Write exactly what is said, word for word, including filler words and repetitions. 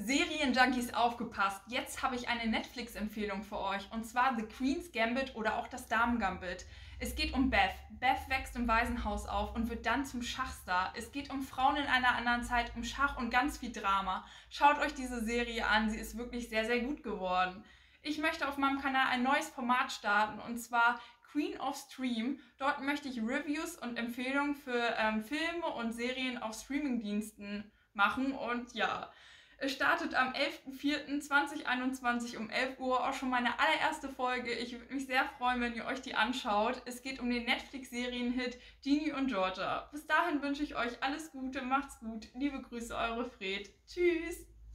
Serienjunkies aufgepasst, jetzt habe ich eine Netflix-Empfehlung für euch und zwar The Queen's Gambit oder auch das Damen-Gambit. Es geht um Beth. Beth wächst im Waisenhaus auf und wird dann zum Schachstar. Es geht um Frauen in einer anderen Zeit, um Schach und ganz viel Drama. Schaut euch diese Serie an, sie ist wirklich sehr, sehr gut geworden. Ich möchte auf meinem Kanal ein neues Format starten und zwar Queen of Stream. Dort möchte ich Reviews und Empfehlungen für ähm, Filme und Serien auf Streamingdiensten machen und ja... Es startet am elften vierten zweitausendeinundzwanzig um elf Uhr, auch schon meine allererste Folge. Ich würde mich sehr freuen, wenn ihr euch die anschaut. Es geht um den Netflix-Serienhit Ginny und Georgia. Bis dahin wünsche ich euch alles Gute, macht's gut. Liebe Grüße, eure Fred. Tschüss!